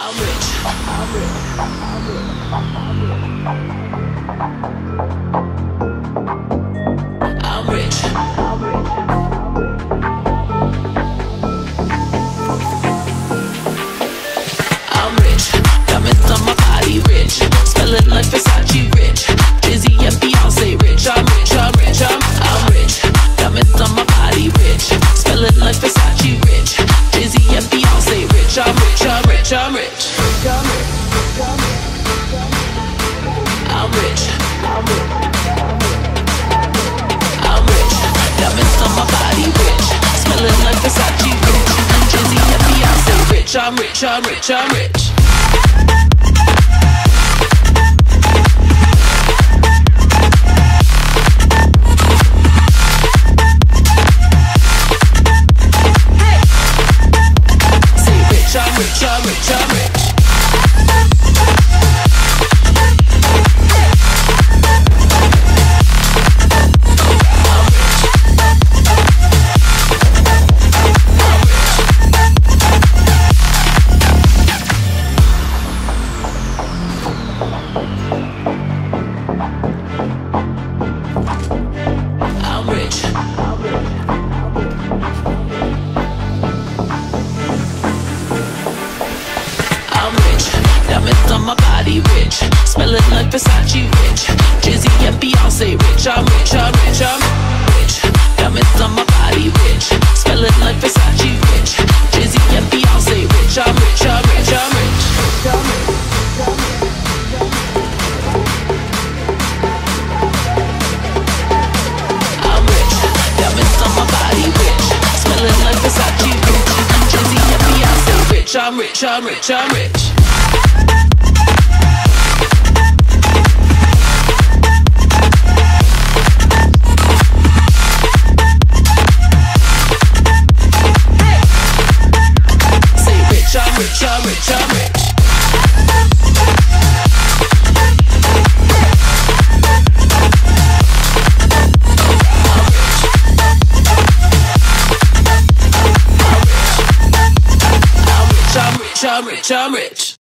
Smelling like Versace rich. Jay-Z and Beyonce rich. I'm rich, I'm rich, I'm rich. Diamonds on my body rich. Smelling like Versace rich. Jay-Z and Beyonce rich. I'm rich, I'm rich, I'm rich. I'm rich. I'm rich. Diamonds on my body rich. Smelling like Versace rich. Jay-Z and Beyonce rich. I'm rich, I'm rich, I'm rich. I'm rich, I'm rich, I'm rich. Diamonds on my body rich. Smelling like Versace rich. Jay-Z and Beyonce rich. I'm rich, I'm rich, I'm rich. Diamonds on my body rich. Smelling like Versace rich. Jay-Z and Beyonce rich. I'm rich, I'm rich, I'm rich. I'm rich. Diamonds on my body rich. Smelling like Versace rich. Jay-Z and Beyonce rich. I'm rich, I'm rich, I'm rich. I'm rich, I'm rich, I'm rich. I'm rich, I'm rich, I'm rich.